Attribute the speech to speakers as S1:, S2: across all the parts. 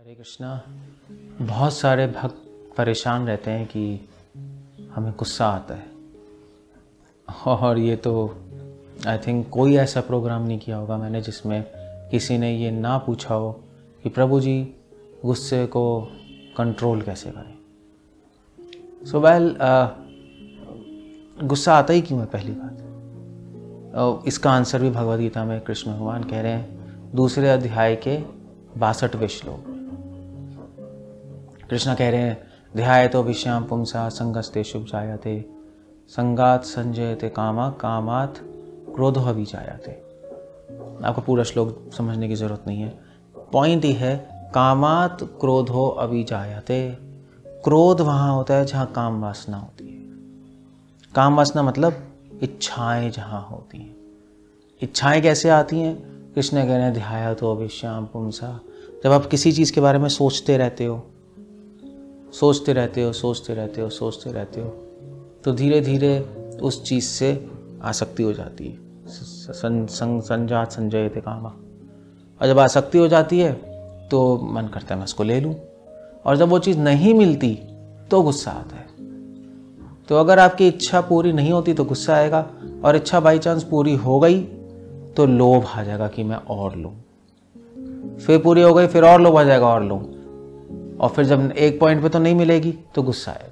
S1: हरे कृष्णा। बहुत सारे भक्त परेशान रहते हैं कि हमें गुस्सा आता है, और ये तो आई थिंक कोई ऐसा प्रोग्राम नहीं किया होगा मैंने जिसमें किसी ने ये ना पूछा हो कि प्रभु जी गुस्से को कंट्रोल कैसे करें। सो गुस्सा आता ही क्यों है, पहली बात। इसका आंसर भी भगवद गीता में कृष्ण भगवान कह रहे हैं, दूसरे अध्याय के 62वें श्लोक। कृष्ण कह रहे हैं, ध्यायतो विषयाम पुंसा संगस्ते शुभ जायते संगात संजयते कामा कामात क्रोधो अभिजायते। आपको पूरा श्लोक समझने की जरूरत नहीं है, पॉइंट ही है कामात क्रोधो अभिजायते। क्रोध वहाँ होता है जहाँ काम वासना होती है। काम वासना मतलब इच्छाएं जहाँ होती हैं। इच्छाएं कैसे आती हैं? कृष्ण कह रहे हैं ध्यायतो विषयाम पुंसा। जब आप किसी चीज़ के बारे में सोचते रहते हो तो धीरे धीरे उस चीज़ से आसक्ति हो जाती है। संजात संजयते कामा। और जब आसक्ति हो जाती है तो मन करता है मैं इसको ले लूँ, और जब वो चीज़ नहीं मिलती तो गुस्सा आता है। तो अगर आपकी इच्छा पूरी नहीं होती तो गुस्सा आएगा, और इच्छा बाई चांस पूरी हो गई तो लोभ आ जाएगा कि मैं और लूँ। फिर पूरी हो गई, फिर और लोभ आ जाएगा और लूँ, और फिर जब एक पॉइंट पे तो नहीं मिलेगी तो गुस्सा आएगा।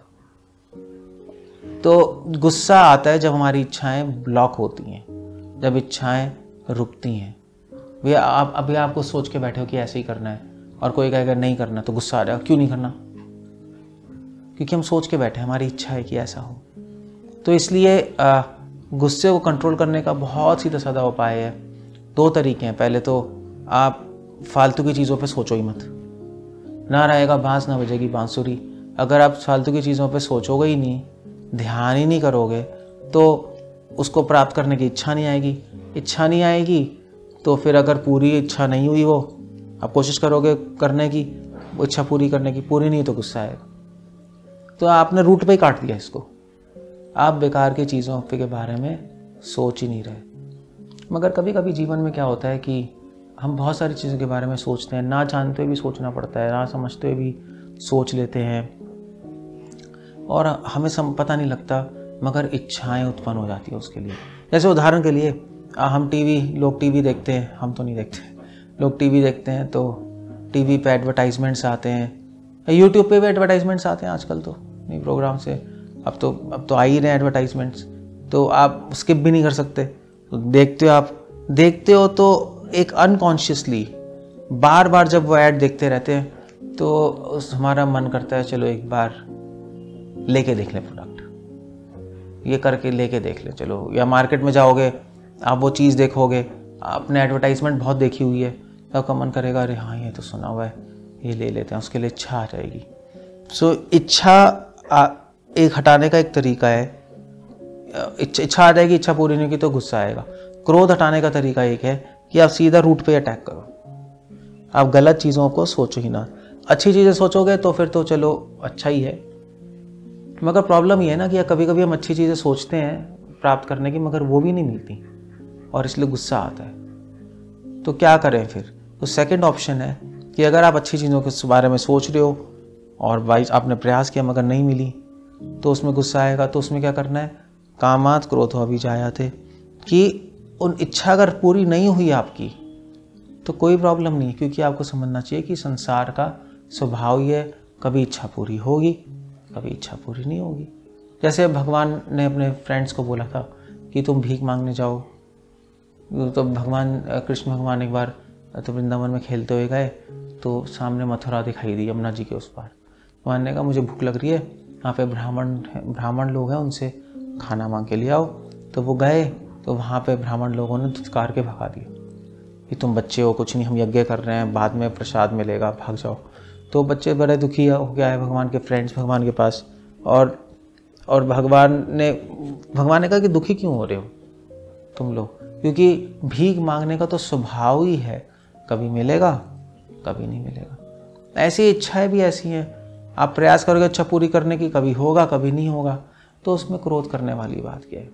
S1: तो गुस्सा आता है जब हमारी इच्छाएं ब्लॉक होती हैं, जब इच्छाएं रुकती हैं। भैया आप अभी आपको सोच के बैठे हो कि ऐसे ही करना है, और कोई कहेगा नहीं करना, तो गुस्सा आ जाएगा, क्यों नहीं करना? क्योंकि हम सोच के बैठे हैं, हमारी इच्छा है कि ऐसा हो। तो इसलिए गुस्से को कंट्रोल करने का बहुत सीधा साधा उपाय है। 2 तरीके हैं। पहले तो आप फालतू की चीज़ों पे सोचो ही मत। ना रहेगा बांस ना बजेगी बांसुरी। अगर आप फालतू की चीज़ों पे सोचोगे ही नहीं, ध्यान ही नहीं करोगे, तो उसको प्राप्त करने की इच्छा नहीं आएगी। इच्छा नहीं आएगी तो फिर अगर पूरी इच्छा नहीं हुई, वो आप कोशिश करोगे करने की, वो इच्छा पूरी करने की, पूरी नहीं तो गुस्सा आएगा। तो आपने रूट पे ही काट दिया इसको। आप बेकार की चीज़ों के बारे में सोच ही नहीं रहे। मगर कभी कभी जीवन में क्या होता है कि हम बहुत सारी चीज़ों के बारे में सोचते हैं, ना जानते हुए भी सोचना पड़ता है, ना समझते हुए भी सोच लेते हैं, और हमें पता नहीं लगता, मगर इच्छाएं उत्पन्न हो जाती है उसके लिए। जैसे उदाहरण के लिए लोग टीवी देखते हैं, हम तो नहीं देखते, लोग टीवी देखते हैं तो टीवी पे एडवर्टाइजमेंट्स आते हैं, यूट्यूब पे भी एडवर्टाइजमेंट्स आते हैं आजकल तो नहीं प्रोग्राम से। अब तो आ ही रहे हैं एडवर्टाइजमेंट्स, तो आप स्किप भी नहीं कर सकते। तो देखते हो तो एक अनकॉन्शियसली बार बार जब वो ऐड देखते रहते हैं तो हमारा मन करता है चलो एक बार लेके देख लें प्रोडक्ट, ये करके लेके देख लें चलो। या मार्केट में जाओगे, आप वो चीज़ देखोगे, आपने एडवर्टाइजमेंट बहुत देखी हुई है, तो आपका मन करेगा अरे हाँ ये तो सुना हुआ है, ये ले लेते हैं, उसके लिए इच्छा आ जाएगी। सो इच्छा एक हटाने का एक तरीका है। इच्छा आ जाएगी, इच्छा पूरी नहीं की तो गुस्सा आएगा। क्रोध हटाने का तरीका एक है कि आप सीधा रूट पे अटैक करो। आप गलत चीज़ों को सोचो ही ना। अच्छी चीज़ें सोचोगे तो फिर तो चलो अच्छा ही है, मगर प्रॉब्लम ये है ना कि कभी कभी हम अच्छी चीज़ें सोचते हैं प्राप्त करने की, मगर वो भी नहीं मिलती, और इसलिए गुस्सा आता है। तो क्या करें फिर? तो सेकंड ऑप्शन है कि अगर आप अच्छी चीज़ों के बारे में सोच रहे हो और भाई आपने प्रयास किया मगर नहीं मिली, तो उसमें गुस्सा आएगा। तो उसमें क्या करना है? कामात क्रोधो अभिजायते, कि उन इच्छा अगर पूरी नहीं हुई आपकी तो कोई प्रॉब्लम नहीं, क्योंकि आपको समझना चाहिए कि संसार का स्वभाव ही है, कभी इच्छा पूरी होगी, कभी इच्छा पूरी नहीं होगी। जैसे भगवान ने अपने फ्रेंड्स को बोला था कि तुम भीख मांगने जाओ, तो कृष्ण भगवान एक बार तो वृंदावन में खेलते हुए गए, तो सामने मथुरा दिखाई दी, यमुना जी के उस पार। भगवान ने कहा मुझे भूख लग रही है, यहाँ पे ब्राह्मण लोग हैं, उनसे खाना मांग के ले आओ। तो वो गए, तो वहाँ पे ब्राह्मण लोगों ने धुतकार के भगा दिया कि तुम बच्चे हो, कुछ नहीं, हम यज्ञ कर रहे हैं, बाद में प्रसाद मिलेगा, भाग जाओ। तो बच्चे बड़े दुखी हो गया है भगवान के फ्रेंड्स भगवान के पास, और भगवान ने कहा कि दुखी क्यों हो रहे हो तुम लोग? क्योंकि भीख मांगने का तो स्वभाव ही है, कभी मिलेगा कभी नहीं मिलेगा। ऐसी इच्छाएं भी ऐसी हैं, आप प्रयास करोगे इच्छा पूरी करने की, कभी होगा कभी नहीं होगा, तो उसमें क्रोध करने वाली बात क्या है?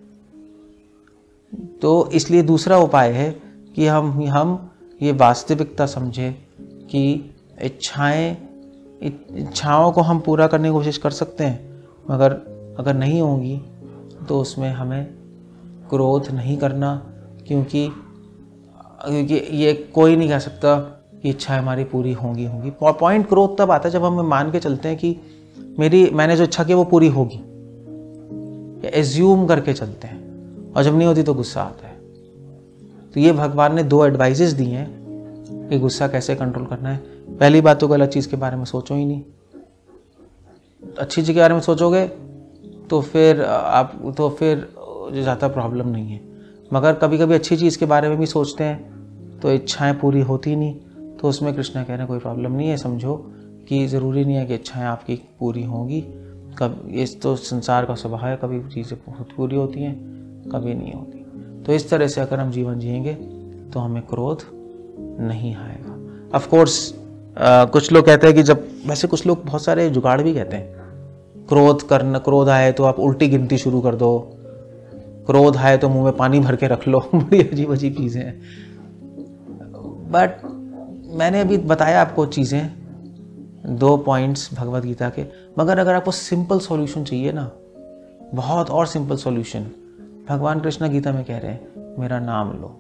S1: तो इसलिए दूसरा उपाय है कि हम ये वास्तविकता समझे कि इच्छाओं को हम पूरा करने की कोशिश कर सकते हैं, मगर अगर नहीं होंगी तो उसमें हमें क्रोध नहीं करना, क्योंकि ये कोई नहीं कह सकता कि इच्छाएं हमारी पूरी होंगी। पॉइंट क्रोध तब आता है जब हम मान के चलते हैं कि मैंने जो इच्छा की वो पूरी होगी, एज्यूम करके चलते हैं, और जब नहीं होती तो गुस्सा आता है। तो ये भगवान ने 2 एडवाइजेस दी हैं कि गुस्सा कैसे कंट्रोल करना है। पहली बात तो गलत चीज़ के बारे में सोचो ही नहीं, अच्छी चीज़ के बारे में सोचोगे तो फिर ज़्यादा प्रॉब्लम नहीं है। मगर कभी कभी अच्छी चीज़ के बारे में भी सोचते हैं तो इच्छाएं पूरी होती नहीं, तो उसमें कृष्णा कह रहे हैं कोई प्रॉब्लम नहीं है। समझो कि ज़रूरी नहीं है कि इच्छाएं आपकी पूरी होंगी, इस तो संसार का स्वभाव है, कभी चीज़ें बहुत पूरी होती हैं, कभी नहीं होती। तो इस तरह से अगर हम जीवन जिएंगे तो हमें क्रोध नहीं आएगा। ऑफ कोर्स कुछ लोग कहते हैं कि वैसे कुछ लोग बहुत सारे जुगाड़ भी कहते हैं, क्रोध आए तो आप उल्टी गिनती शुरू कर दो, क्रोध आए तो मुंह में पानी भर के रख लो। बड़ी अजीब अजीब चीज़ें हैं। बट मैंने अभी बताया आपको चीज़ें, 2 पॉइंट्स भगवत गीता के। मगर अगर आपको सिंपल सॉल्यूशन चाहिए ना, बहुत और सिंपल सॉल्यूशन, भगवान कृष्ण गीता में कह रहे हैं मेरा नाम लो,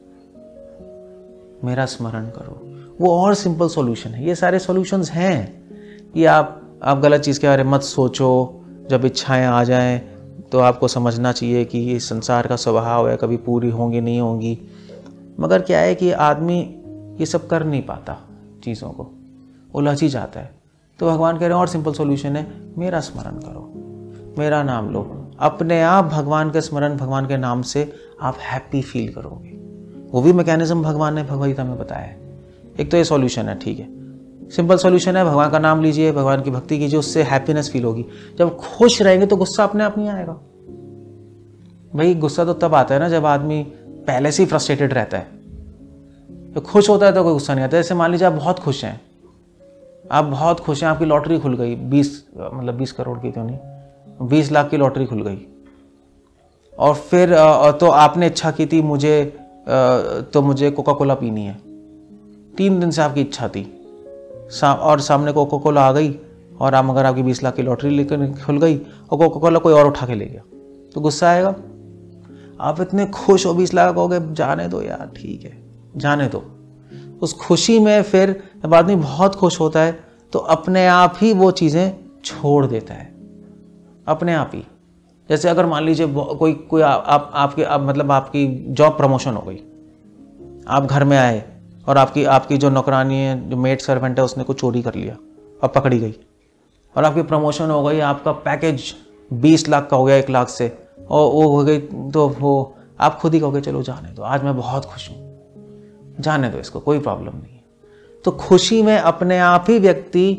S1: मेरा स्मरण करो। वो और सिंपल सॉल्यूशन है। ये सारे सॉल्यूशंस हैं कि आप गलत चीज़ के बारे में मत सोचो। जब इच्छाएं आ जाएं तो आपको समझना चाहिए कि ये संसार का स्वभाव है, कभी पूरी होंगी नहीं होंगी। मगर क्या है कि आदमी ये सब कर नहीं पाता, चीज़ों को उलझ ही जाता है। तो भगवान कह रहे हैं और सिंपल सॉल्यूशन है, मेरा स्मरण करो, मेरा नाम लो। अपने आप भगवान के स्मरण, भगवान के नाम से आप हैप्पी फील करोगे। वो भी मैकेनिज्म भगवान ने भगवद गीता में बताया है। एक तो ये सॉल्यूशन है, ठीक है, सिंपल सॉल्यूशन है, भगवान का नाम लीजिए, भगवान की भक्ति कीजिए, उससे हैप्पीनेस फील होगी। जब खुश रहेंगे तो गुस्सा अपने आप नहीं आएगा। भाई गुस्सा तो तब आता है ना जब आदमी पहले से ही फ्रस्ट्रेटेड रहता है। तो खुश होता है तो कोई गुस्सा नहीं आता। जैसे मान लीजिए आप बहुत खुश हैं, आपकी लॉटरी खुल गई, 20 करोड़ की तो नहीं, 20 लाख की लॉटरी खुल गई, और फिर तो आपने इच्छा की थी मुझे कोका कोला पीनी है। 3 दिन से आपकी इच्छा थी, और सामने कोका कोला आ गई, और मगर आपकी 20 लाख की लॉटरी लेकर खुल गई और कोका कोला कोई और उठा के ले गया, तो गुस्सा आएगा। आप इतने खुश हो, 20 लाख हो गए, जाने दो यार, ठीक है, जाने दो। उस खुशी में फिर जब आदमी बहुत खुश होता है तो अपने आप ही वो चीज़ें छोड़ देता है, अपने आप ही। जैसे अगर मान लीजिए कोई आपकी जॉब प्रमोशन हो गई, आप घर में आए और आपकी जो नौकरानी है, जो मेड सर्वेंट है, उसने कुछ चोरी कर लिया और पकड़ी गई, और आपकी प्रमोशन हो गई, आपका पैकेज 20 लाख का हो गया 1 लाख से, और वो हो गई, तो वो आप खुद ही कहोगे चलो जाने दो, आज मैं बहुत खुश हूँ, जाने दो इसको, कोई प्रॉब्लम नहीं है। तो खुशी में अपने आप ही व्यक्ति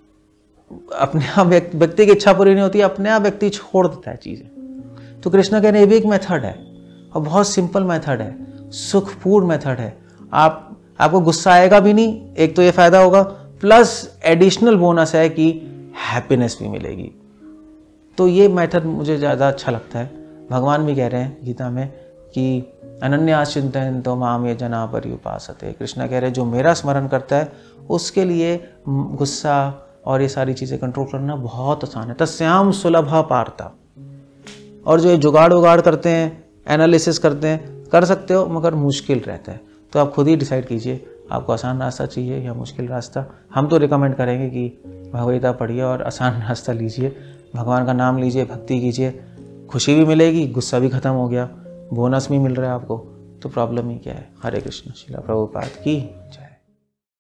S1: की इच्छा पूरी नहीं होती, अपने आप व्यक्ति छोड़ देता है चीज़ें। तो कृष्ण कह रहे हैं ये भी एक मेथड है, और बहुत सिंपल मेथड है, सुखपूर्ण मेथड है। आपको गुस्सा आएगा भी नहीं, एक तो ये फायदा होगा, प्लस एडिशनल बोनस है कि हैप्पीनेस भी मिलेगी। तो ये मेथड मुझे ज़्यादा अच्छा लगता है। भगवान भी कह रहे हैं गीता में कि अनन्याश्चिन्तयन्तो माम ये जना पर्युपासते। कृष्ण कह रहे हैं जो मेरा स्मरण करता है उसके लिए गुस्सा और ये सारी चीज़ें कंट्रोल करना बहुत आसान है। तस्याम सुलभा पार्था। और जो ये जुगाड़ करते हैं, एनालिसिस करते हैं, कर सकते हो, मगर मुश्किल रहता है। तो आप खुद ही डिसाइड कीजिए आपको आसान रास्ता चाहिए या मुश्किल रास्ता। हम तो रिकमेंड करेंगे कि भगवद गीता पढ़िए और आसान रास्ता लीजिए, भगवान का नाम लीजिए, भक्ति कीजिए, खुशी भी मिलेगी, गुस्सा भी खत्म हो गया, बोनस भी मिल रहा है आपको, तो प्रॉब्लम ही क्या है। हरे कृष्ण। श्रील प्रभुपाद की जय।